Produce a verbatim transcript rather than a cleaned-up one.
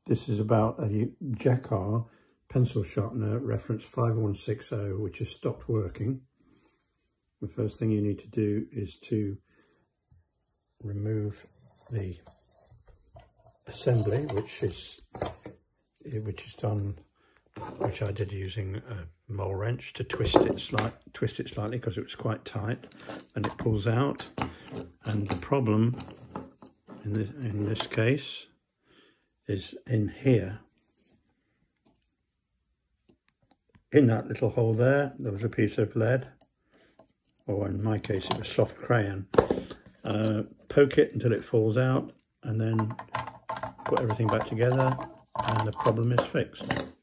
This is about a Jakar Pencil Sharpener reference five one six zero, which has stopped working. The first thing you need to do is to remove the assembly, which is which is done, which I did using a mole wrench to twist it slight, twist it slightly because it was quite tight, and it pulls out. And the problem in this in this case is in here. In that little hole there, there was a piece of lead, or in my case it was soft crayon. Uh, poke it until it falls out, and then put everything back together, and the problem is fixed.